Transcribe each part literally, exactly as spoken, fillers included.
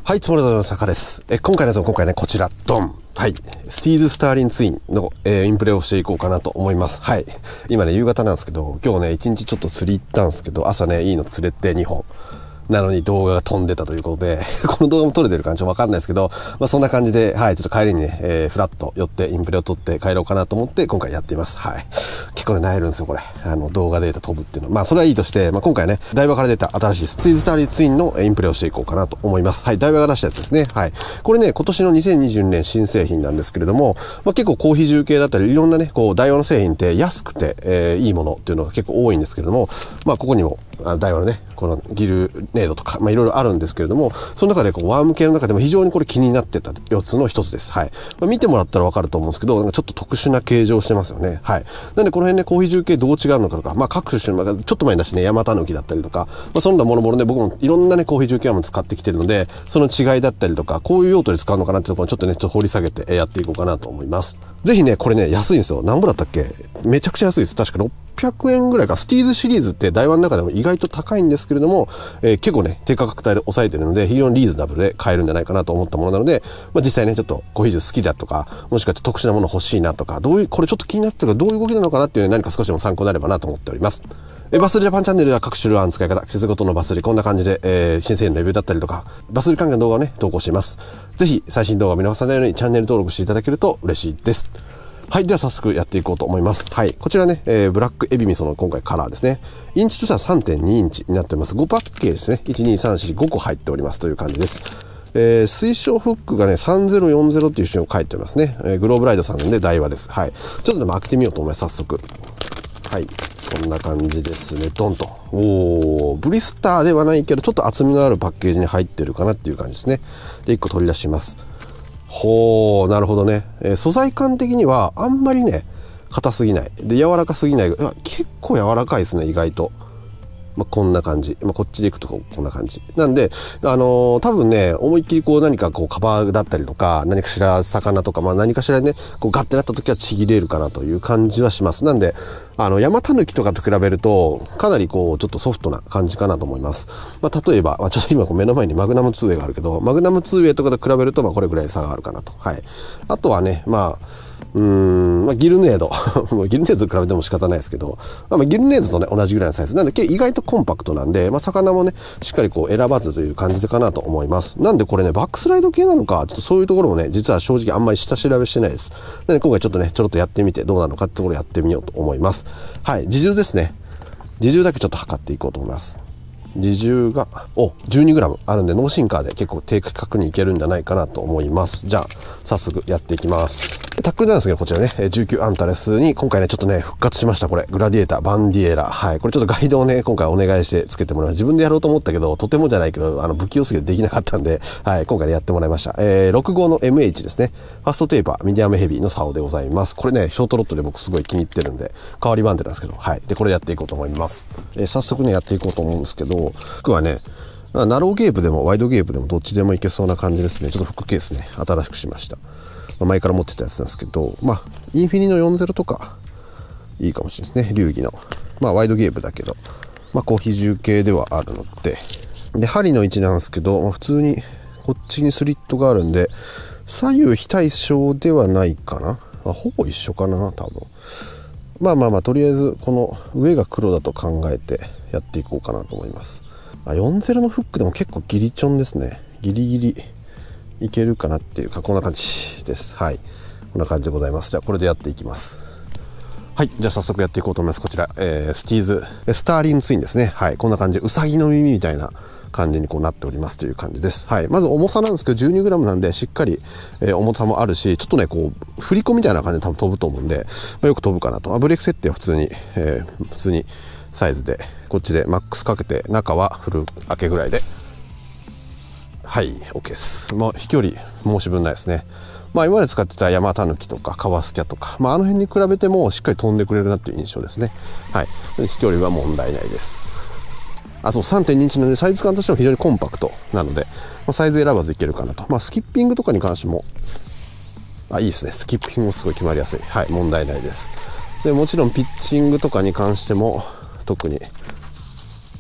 はい、つもりの坂です。え、今回のやつは今回ね、こちら、ドン。はい。スティーズ・スターリンツインの、えー、インプレをしていこうかなと思います。はい。今ね、夕方なんですけど、今日ね、一日ちょっと釣り行ったんですけど、朝ね、いいの釣れてにほん。なのに動画が飛んでたということで、この動画も撮れてるかちょっとわかんないですけど、まあそんな感じで、はい、ちょっと帰りにね、えー、フラッと寄ってインプレを撮って帰ろうかなと思って今回やっています。はい。結構ね、萎えるんですよ、これ。あの、動画データ飛ぶっていうの。まあそれはいいとして、まあ今回ね、台場から出た新しいスティーズ・スターリンツインのインプレをしていこうかなと思います。はい、台場が出したやつですね。はい。これね、今年のにせんにじゅうにねん新製品なんですけれども、まあ結構高比重系だったり、いろんなね、こう、台場の製品って安くて、えー、いいものっていうのが結構多いんですけれども、まあここにも、あの台湾のね、このギルネードとか、まあいろいろあるんですけれども、その中でこうワーム系の中でも非常にこれ気になってたよっつの一つです。はい。まあ、見てもらったらわかると思うんですけど、なんかちょっと特殊な形状してますよね。はい。なんでこの辺ね、高比重系どう違うのかとか、まあ各種の、ちょっと前に出してね、ヤマタヌキだったりとか、まあそんなものもので僕もいろんなね、高比重系も使ってきてるので、その違いだったりとか、こういう用途で使うのかなっていうところをちょっとね、ちょっと掘り下げてやっていこうかなと思います。ぜひね、これね、安いんですよ。何ぼだったっけ？めちゃくちゃ安いです。確かろっぴゃくえんぐらいか。スティーズシリーズって台湾の中でも意外と高いんですけれども、えー、結構ね、低価格帯で抑えてるので、非常にリーズナブルで買えるんじゃないかなと思ったものなので、まあ、実際ね、ちょっと高比重好きだとか、もしくは特殊なもの欲しいなとか、どういう、これちょっと気になってるからどういう動きなのかなっていう、ね、何か少しでも参考になればなと思っております。えバスリジャパンチャンネルでは各種類の使い方、季節ごとのバスリ、こんな感じで、えー、新製品のレビューだったりとか、バスリ関係の動画をね、投稿しています。ぜひ、最新動画を見逃さないようにチャンネル登録していただけると嬉しいです。はい。では早速やっていこうと思います。はい。こちらね、えー、ブラックエビ味噌の今回カラーですね。インチとしては さんてんに インチになっております。ごパッケージですね。いち、に、さん、よん、ごこ入っておりますという感じです。えー、推奨フックがね、さんぜろよんぜろっていう種を書いておりますね。えー、グローブライドさんで台湾です。はい。ちょっとでも開けてみようと思います。早速。はい。こんな感じですね。ドンと。おー、ブリスターではないけど、ちょっと厚みのあるパッケージに入ってるかなっていう感じですね。で、いっこ取り出します。ほー、なるほどね。えー、素材感的にはあんまりね、硬すぎない。で、柔らかすぎない。いや結構柔らかいですね、意外と。まあ、こんな感じ。まあ、こっちでいくとこんな感じ。なんで、あのー、多分ね、思いっきりこう何かこうカバーだったりとか、何かしら魚とか、まあ何かしらね、こうガッてなった時はちぎれるかなという感じはします。なんで、あの、ヤマタヌキとかと比べると、かなりこう、ちょっとソフトな感じかなと思います。まあ、例えば、まあ、ちょっと今目の前にマグナムツーウェイがあるけど、マグナムツーウェイとかと比べると、まあこれぐらい差があるかなと。はい。あとはね、まあ、うーん、まあ、ギルネード。ギルネードと比べても仕方ないですけど、まあ、ギルネードとね、同じぐらいのサイズ。なんで、意外とコンパクトなんで、まあ、魚もね、しっかりこう選ばずという感じかなと思います。なんでこれね、バックスライド系なのか、ちょっとそういうところもね、実は正直あんまり下調べしてないです。なので、今回ちょっとね、ちょろっとやってみてどうなのかってところをやってみようと思います。はい、自重ですね。自重だけちょっと測っていこうと思います。自重が、お、じゅうにグラム あるんで、ノーシンカーで結構低価格にいけるんじゃないかなと思います。じゃあ、早速やっていきます。タックルなんですけど、こちらね、じゅうきゅうアンタレスに今回ね、ちょっとね、復活しました。これ、グラディエーター、バンディエラ。はい。これちょっとガイドをね、今回お願いしてつけてもらいます。自分でやろうと思ったけど、とてもじゃないけど、あの、不器用すぎてできなかったんで、はい、今回ね、やってもらいました。えー、ろくごうの エムエイチ ですね。ファーストテーパー、ミディアムヘビーの竿でございます。これね、ショートロットで僕すごい気に入ってるんで、代わりバンデなんですけど、はい。で、これやっていこうと思います。えー、早速ね、やっていこうと思うんですけど、僕はね、ナローゲープでもワイドゲープでもどっちでもいけそうな感じですね。ちょっとフックケースね、新しくしました。前から持ってたやつなんですけど、まあ、インフィニのよんじゅうとか、いいかもしれないですね。流儀の。まあ、ワイドゲープだけど、まあ、高比重系ではあるので。で、針の位置なんですけど、まあ、普通に、こっちにスリットがあるんで、左右非対称ではないかな。まあ、ほぼ一緒かな、多分。まあまあまあ、とりあえず、この上が黒だと考えてやっていこうかなと思います。あ、よんじゅうのフックでも結構ギリチョンですね。ギリギリ。いけるかなっていうか、こんな感じです。はい。こんな感じでございます。じゃあ、これでやっていきます。はい。じゃあ、早速やっていこうと思います。こちら、えー、スティーズ、スターリンツインですね。はい。こんな感じで、うさぎの耳みたいな感じにこうなっておりますという感じです。はい。まず重さなんですけど、じゅうにグラム なんで、しっかり、えー、重さもあるし、ちょっとね、こう、振り子みたいな感じで多分飛ぶと思うんで、まあ、よく飛ぶかなと。あ、ブレーキ設定は普通に、えー、普通にサイズで、こっちでマックスかけて、中はフル開けぐらいで、はい、OK です。まあ、飛距離、申し分ないですね。まあ、今まで使ってたヤマタヌキとかカワスキャとか、まあ、あの辺に比べてもしっかり飛んでくれるなっていう印象ですね。はい。飛距離は問題ないです。あ、そう、さんてんに インチなので、サイズ感としても非常にコンパクトなので、まあ、サイズ選ばずいけるかなと。まあ、スキッピングとかに関しても、あ、いいですね。スキッピングもすごい決まりやすい。はい、問題ないです。で、もちろんピッチングとかに関しても、特に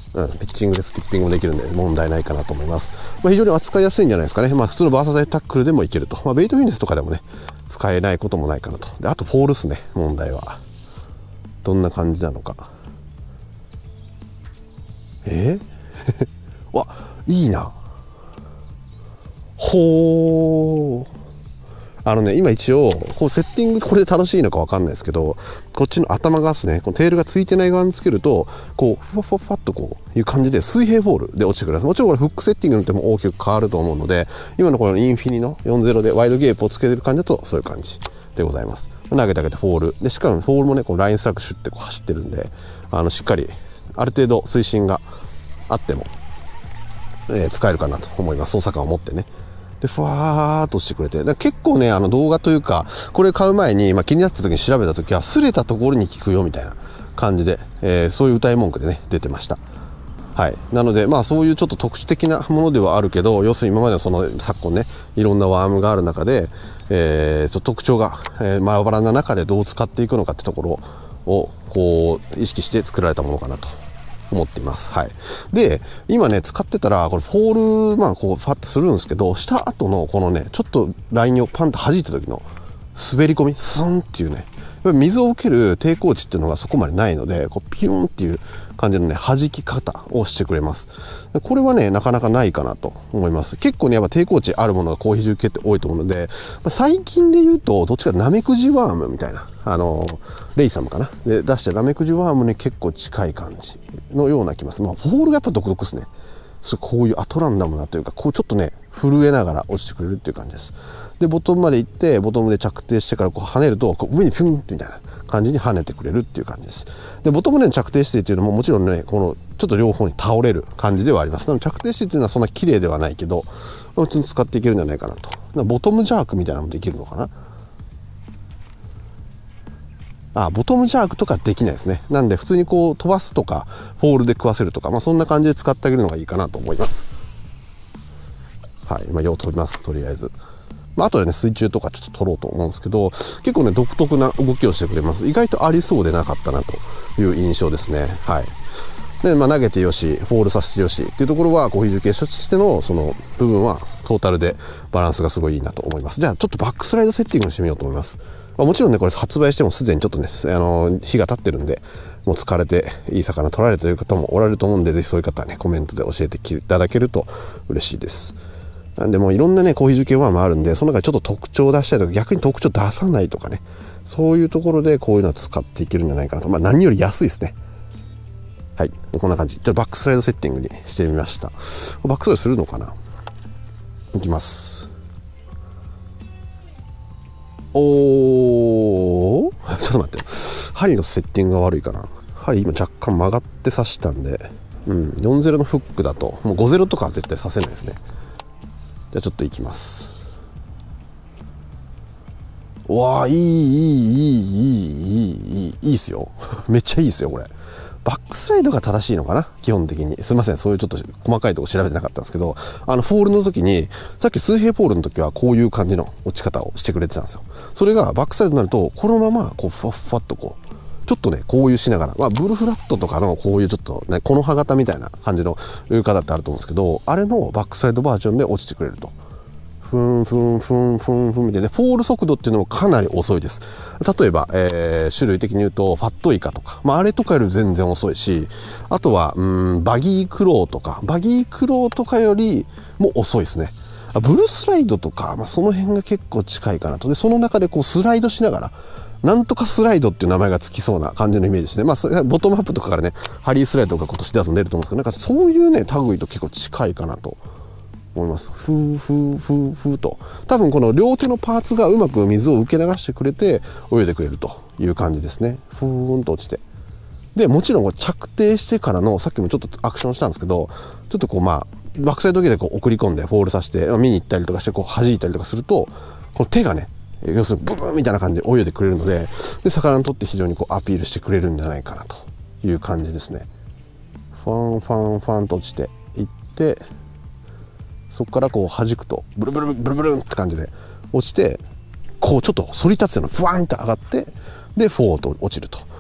うん、ピッチングでスキッピングもできるんで問題ないかなと思います。まあ、非常に扱いやすいんじゃないですかね。まあ、普通のバーサタイルタックルでもいけると。まあ、ベイトフィニスとかでもね、使えないこともないかなと。であと、フォールですね、問題は。どんな感じなのか。えー、わ、いいな。ほー。あのね、今一応こうセッティングこれで正しいのか分かんないですけど、こっちの頭側ですね、このテールがついてない側につけるとこうふわふわふわっとこういう感じで水平フォールで落ちてくる。もちろんこれフックセッティングによっても大きく変わると思うので、今のこのインフィニのよんじゅうでワイドゲープをつけてる感じだとそういう感じでございます。投げてあげてフォールで、しかもフォールもねこうラインスラックシュってこう走ってるんで、あのしっかりある程度推進があっても、えー、使えるかなと思います。操作感を持ってね。でふわーっと落ちてくれて、で結構ねあの動画というかこれ買う前に、まあ、気になった時に調べた時は擦れたところに効くよみたいな感じで、えー、そういう歌い文句でね出てました。はい、なのでまあそういうちょっと特殊的なものではあるけど、要するに今までのその昨今ねいろんなワームがある中で、えー、特徴が、えー、バラバラな中でどう使っていくのかってところをこう意識して作られたものかなと思っています。はい。で、今ね、使ってたら、これ、フォール、まあ、こう、ファッとするんですけど、した後の、このね、ちょっとラインをパンと弾いた時の、滑り込み、スンっていうね、やっぱり水を受ける抵抗値っていうのがそこまでないので、こう、ピュンっていう感じのね、弾き方をしてくれます。これはね、なかなかないかなと思います。結構ね、やっぱ抵抗値あるものが高比重系って多いと思うので、最近で言うと、どっちかナメクジワームみたいな、あの、レイサムかなで出してナメクジワームに結構近い感じのような気ます。まあ、フォールがやっぱ独特ですね。そこういうアトランダムなというか、こうちょっとね、震えながら落ちてくれるっていう感じです。で、ボトムまで行って、ボトムで着底してからこう跳ねると、こう上にピュンってみたいな感じに跳ねてくれるっていう感じです。で、ボトムでの着底姿勢っていうのももちろんね、このちょっと両方に倒れる感じではあります。なので着底姿勢っていうのはそんな綺麗ではないけど、普通に使っていけるんじゃないかなと。ボトムジャークみたいなのもできるのかな。あ、ボトムジャークとかできないですね。なんで普通にこう飛ばすとかフォールで食わせるとか、まあ、そんな感じで使ってあげるのがいいかなと思います。はい、まあ、よう飛びます、とりあえず。まあ、あとでね水中とかちょっと取ろうと思うんですけど、結構ね独特な動きをしてくれます。意外とありそうでなかったなという印象ですね。はい。で、まあ、投げてよしフォールさせてよしっていうところはコーヒー重系としてのその部分はトータルでバランスがすごいいいなと思います。じゃあちょっとバックスライドセッティングをしてみようと思います。まあ、もちろんねこれ発売してもすでにちょっとねあの日が経ってるんで、もう疲れていい魚取られてる方もおられると思うんで、ぜひそういう方はねコメントで教えていただけると嬉しいです。なんでもういろんなねコーヒー重系ワームあるんで、その中でちょっと特徴を出したいとか逆に特徴出さないとかね、そういうところでこういうのは使っていけるんじゃないかなと。まあ何より安いですね。はい、こんな感じ。バックスライドセッティングにしてみました。バックスライドするのかな。いきます。おーちょっと待って、針のセッティングが悪いかな。針今若干曲がって刺したんで、うん、よんじゅうのフックだともうごじゅうとかは絶対刺せないですね。じゃあちょっといきます。うわーいいいいいいいいいいいいいっすよめっちゃいいっすよこれ。バックスライドが正しいのかな、基本的に。すいません、そういうちょっと細かいとこ調べてなかったんですけど、あのフォールの時にさっき水平フォールの時はこういう感じの落ち方をしてくれてたんですよ。それがバックサイドになるとこのままこうふわふわっとこうちょっとねこういうしながら、まあ、ブルフラットとかのこういうちょっとねこの歯型みたいな感じの浮かだってあると思うんですけど、あれのバックサイドバージョンで落ちてくれると。ふんふんふんふんふんみたいな、フォール速度っていうのもかなり遅いです。例えば、えー、種類的に言うとファットイカとか、まあ、あれとかより全然遅いし、あとはうんバギークローとかバギークローとかよりも遅いですね。ブルースライドとか、まあ、その辺が結構近いかなと。でその中でこうスライドしながらなんとかスライドっていう名前がつきそうな感じのイメージですね。まあそれボトムアップとかからねハリースライドとか今年だと出ると思うんですけど、なんかそういうね類と結構近いかなと思います。ふーふーふーふーと多分この両手のパーツがうまく水を受け流してくれて泳いでくれるという感じですね。ふーんと落ちて、でもちろんこれ着底してからのさっきもちょっとアクションしたんですけど、ちょっとこうまあバックサイド時でこう送り込んでフォールさせて見に行ったりとかしてこう弾いたりとかすると、この手がね要するにブブーみたいな感じで泳いでくれるので、で魚にとって非常にこうアピールしてくれるんじゃないかなという感じですね。ファンファンファンと落ちていって、そこからこう弾くとブルブルブルブルンって感じで落ちて、こうちょっと反り立つようなふわんと上がって、でフォーと落ちると。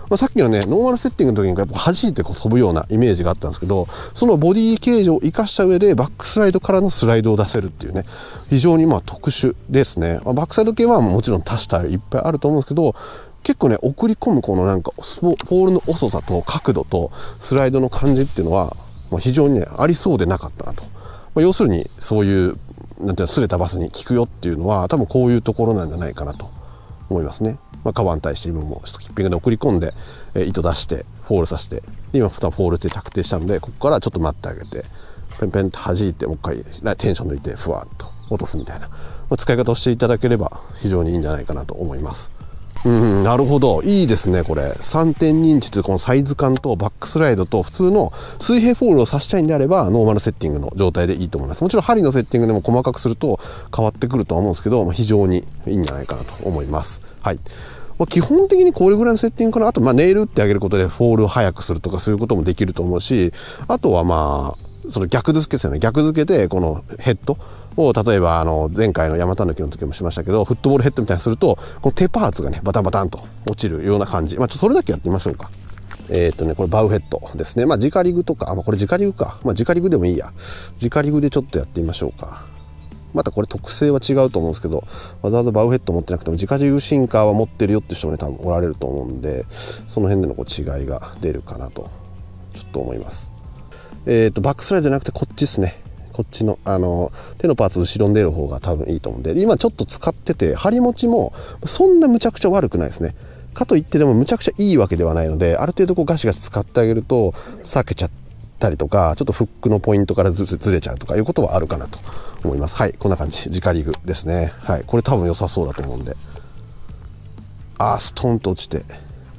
まあ、さっきのねノーマルセッティングの時にやっぱ弾いてこう飛ぶようなイメージがあったんですけど、そのボディ形状を生かした上でバックスライドからのスライドを出せるっていうね、非常にまあ特殊ですね。まあ、バックサイド系はもちろん多種多様いっぱいあると思うんですけど、結構ね送り込むこのなんかポールの遅さと角度とスライドの感じっていうのは、まあ、非常にねありそうでなかったなと。まあ、要するにそういうなんていうの擦れたバスに効くよっていうのは多分こういうところなんじゃないかなと思いますね。まあ、カバーに対して今もちょっとキッピングで送り込んで、えー、糸出してフォールさせて、で今フォールして着底したので、ここからちょっと待ってあげてペンペンって弾いてもう一回テンション抜いてふわっと落とすみたいな、まあ、使い方をしていただければ非常にいいんじゃないかなと思います。うん、なるほど、いいですね。これ さんてんに インチってこのサイズ感とバックスライドと普通の水平フォールをさしたいんであればノーマルセッティングの状態でいいと思います。もちろん針のセッティングでも細かくすると変わってくるとは思うんですけど、まあ、非常にいいんじゃないかなと思います。はい、まあ、基本的にこれぐらいのセッティングかな。あとまあネイル打ってあげることでフォールを速くするとかそういうこともできると思うし、あとはまあその逆付けですよね。逆付けでこのヘッドを例えばあの前回の山田抜きの時もしましたけど、フットボールヘッドみたいにするとこの手パーツがねバタンバタンと落ちるような感じ。まあちょっとそれだけやってみましょうか。えーっとねこれバウヘッドですね。まあ直リグとか、まあ、これ直リグか、まあ直リグでもいいや。直リグでちょっとやってみましょうか。またこれ特性は違うと思うんですけど、わざわざバウヘッド持ってなくても直リグシンカーは持ってるよって人もね多分おられると思うんで、その辺でのこう違いが出るかなとちょっと思います。えー、とバックスライドじゃなくてこっちですね。こっちのあの手のパーツ後ろに出る方が多分いいと思うんで、今ちょっと使ってて張持ちもそんなむちゃくちゃ悪くないですね。かといってでもむちゃくちゃいいわけではないので、ある程度こうガシガシ使ってあげると避けちゃったりとか、ちょっとフックのポイントからずずれちゃうとかいうことはあるかなと思います。はい、こんな感じ直リグですね。はい、これ多分良さそうだと思うんで、あーストンと落ちて、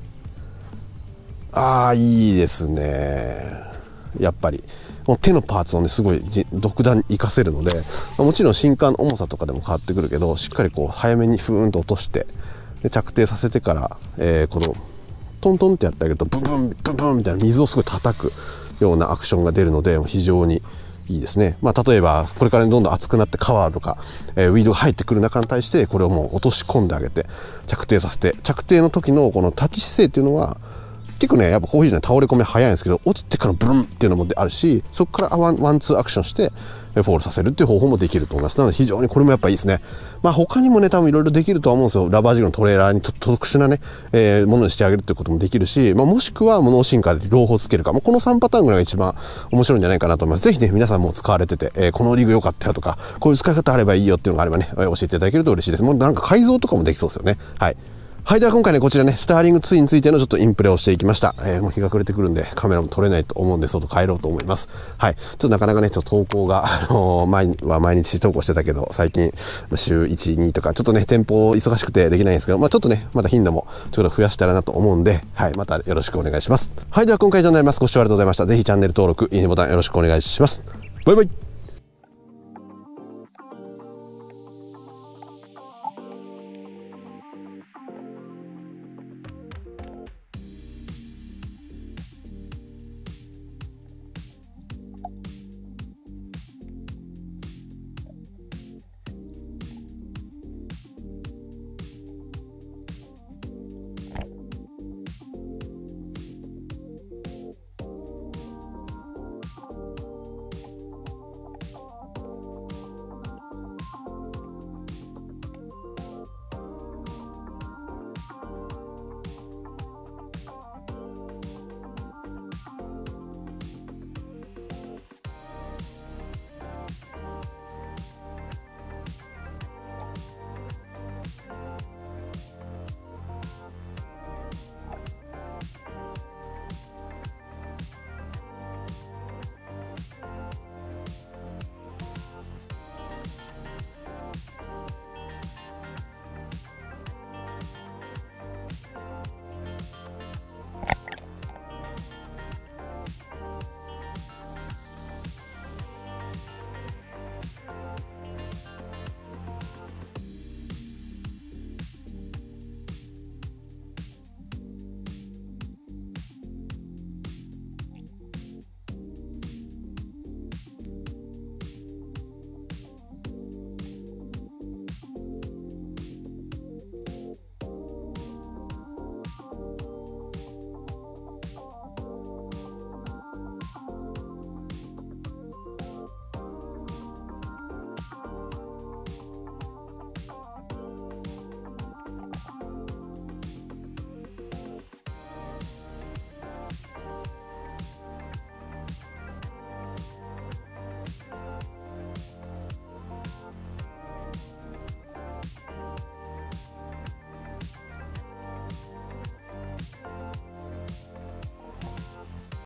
あーいいですね。やっぱりこの手のパーツをねすごい独断に活かせるので、もちろん新管の重さとかでも変わってくるけど、しっかりこう早めにふーんと落としてで着底させてから、えー、このトントンってやってあげるとブンブンブンブンみたいな水をすごい叩くようなアクションが出るので非常にいいですね。まあ例えばこれからどんどん熱くなってカワーとか、えー、ウィードが入ってくる中に対してこれをもう落とし込んであげて着底させて、着底の時のこの立ち姿勢っていうのは結構ねやっぱコーヒーじゃない倒れ込み早いんですけど、落ちてからブルンっていうのもあるし、そこからワンワンツーアクションしてフォールさせるっていう方法もできると思います。なので非常にこれもやっぱいいですね。まあ他にもね多分いろいろできるとは思うんですよ。ラバージグのトレーラーに特殊なね、えー、ものにしてあげるっていうこともできるし、まあ、もしくはノーシンカーで両方つけるか、まあ、このさんパターンぐらいが一番面白いんじゃないかなと思います。ぜひね皆さんも使われてて、えー、このリグ良かったよとかこういう使い方あればいいよっていうのがあればね教えていただけると嬉しいです。もうなんか改造とかもできそうですよね。はいはい、では今回ねこちらねスターリングツインについてのちょっとインプレをしていきました。えー、もう日が暮れてくるんでカメラも撮れないと思うんで外帰ろうと思います。はい、ちょっとなかなかねちょっと投稿が、あのー、前は毎日投稿してたけど最近週いち、にとかちょっとね店舗忙しくてできないんですけど、まあちょっとねまた頻度もちょっと増やしたらなと思うんで、はいまたよろしくお願いします。はい、では今回以上になります。ご視聴ありがとうございました。ぜひチャンネル登録いいねボタンよろしくお願いします。バイバイ。